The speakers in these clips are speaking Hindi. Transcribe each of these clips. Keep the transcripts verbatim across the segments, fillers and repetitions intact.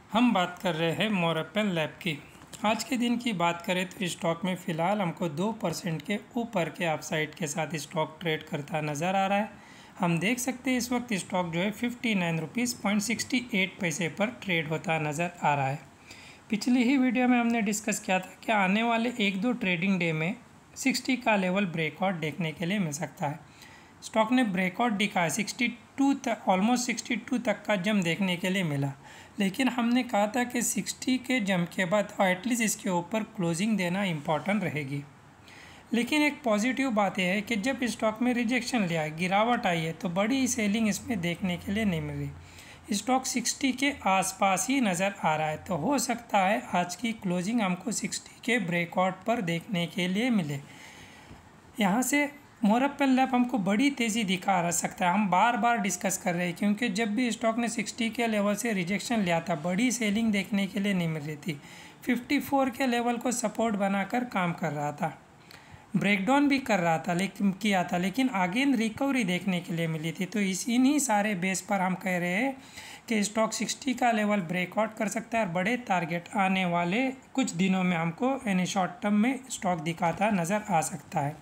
हम बात कर रहे हैं मोरप्पन लैब की। आज के दिन की बात करें तो स्टॉक में फ़िलहाल हमको दो परसेंट के ऊपर के अपसाइड के साथ स्टॉक ट्रेड करता नज़र आ रहा है। हम देख सकते हैं इस वक्त स्टॉक जो है fifty nine rupees point sixty eight पैसे पर ट्रेड होता नज़र आ रहा है। पिछली ही वीडियो में हमने डिस्कस किया था कि आने वाले एक दो ट्रेडिंग डे में सिक्सटी का लेवल ब्रेकआउट देखने के लिए मिल सकता है। स्टॉक ने ब्रेकआउट दिखाया सिक्सटी टू तक, ऑलमोस्ट सिक्सटी टू तक का जंप देखने के लिए मिला, लेकिन हमने कहा था कि सिक्सटी के जंप के बाद एटलीस्ट इसके ऊपर क्लोजिंग देना इम्पॉर्टेंट रहेगी। लेकिन एक पॉजिटिव बात यह है कि जब स्टॉक में रिजेक्शन लिया है, गिरावट आई है, तो बड़ी सेलिंग इसमें देखने के लिए नहीं मिल रही। स्टॉक सिक्सटी के आसपास ही नज़र आ रहा है, तो हो सकता है आज की क्लोजिंग हमको सिक्सटी के ब्रेकआउट पर देखने के लिए मिले। यहाँ से मोरप्पन लैब हमको बड़ी तेज़ी दिखा रह सकता है। हम बार बार डिस्कस कर रहे हैं क्योंकि जब भी स्टॉक ने सिक्सटी के लेवल से रिजेक्शन लिया था, बड़ी सेलिंग देखने के लिए नहीं मिल रही थी। फिफ्टी फोर के लेवल को सपोर्ट बनाकर काम कर रहा था, ब्रेकडाउन भी कर रहा था लेकिन किया था लेकिन अगेन रिकवरी देखने के लिए मिली थी। तो इस इन्हीं सारे बेस पर हम कह रहे हैं कि स्टॉक सिक्सटी का लेवल ब्रेकआउट कर सकता है और बड़े टारगेट आने वाले कुछ दिनों में हमको यानी शॉर्ट टर्म में स्टॉक दिखाता नज़र आ सकता है।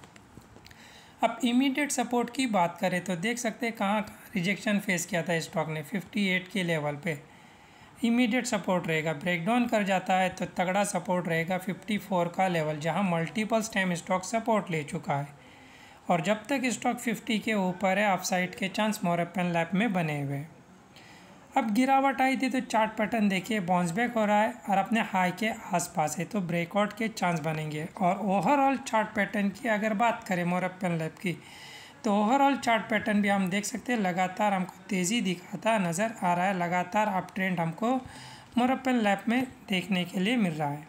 अब इमीडिएट सपोर्ट की बात करें तो देख सकते हैं कहाँ कहाँ रिजेक्शन फेस किया था स्टॉक ने। फिफ्टी एट के लेवल पे इमीडिएट सपोर्ट रहेगा, ब्रेकडाउन कर जाता है तो तगड़ा सपोर्ट रहेगा फिफ्टी फोर का लेवल, जहाँ मल्टीपल्स टाइम स्टॉक सपोर्ट ले चुका है। और जब तक स्टॉक फिफ्टी के ऊपर है, अपसाइड के चांस मोरप्पन लैब में बने हुए हैं। अब गिरावट आई थी तो चार्ट पैटर्न देखिए बाउंस बैक हो रहा है और अपने हाई के आसपास है, तो ब्रेकआउट के चांस बनेंगे। और ओवरऑल चार्ट पैटर्न की अगर बात करें मोरप्पन लैब की, तो ओवरऑल चार्ट पैटर्न भी हम देख सकते हैं लगातार हमको तेज़ी दिखाता नज़र आ रहा है। लगातार अप ट्रेंड हमको मोरप्पन लैब में देखने के लिए मिल रहा है।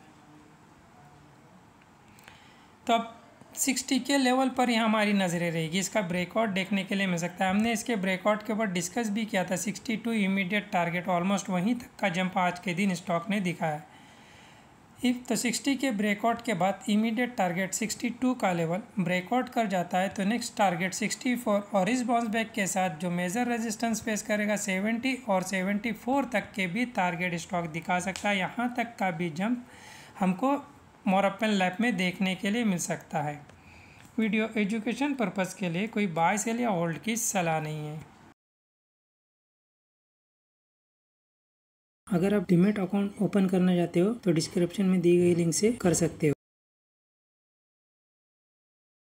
तो अब सिक्सटी के लेवल पर ही हमारी नज़रें रहेगी, इसका ब्रेकआउट देखने के लिए मिल सकता है। हमने इसके ब्रेकआउट के ऊपर डिस्कस भी किया था, sixty two immediate target, almost वहीं तक का जंप आज के दिन स्टॉक ने दिखाया। इफ तो सिक्सटी के ब्रेकआउट के बाद इमीडिएट टारगेट सिक्सटी टू का लेवल ब्रेकआउट कर जाता है तो नेक्स्ट टारगेट सिक्सटी फोर और इस बाउंस बैक के साथ जो मेजर रेजिस्टेंस फेस करेगा सेवेंटी और सेवेंटी फोर तक के भी टारगेट स्टॉक दिखा सकता है। यहाँ तक का भी जंप हमको मोरप्पन लैब में देखने के लिए मिल सकता है। वीडियो एजुकेशन पर्पज़ के लिए कोई बाय सेल या होल्ड की सलाह नहीं है। अगर आप डीमैट अकाउंट ओपन करना चाहते हो तो डिस्क्रिप्शन में दी गई लिंक से कर सकते हो।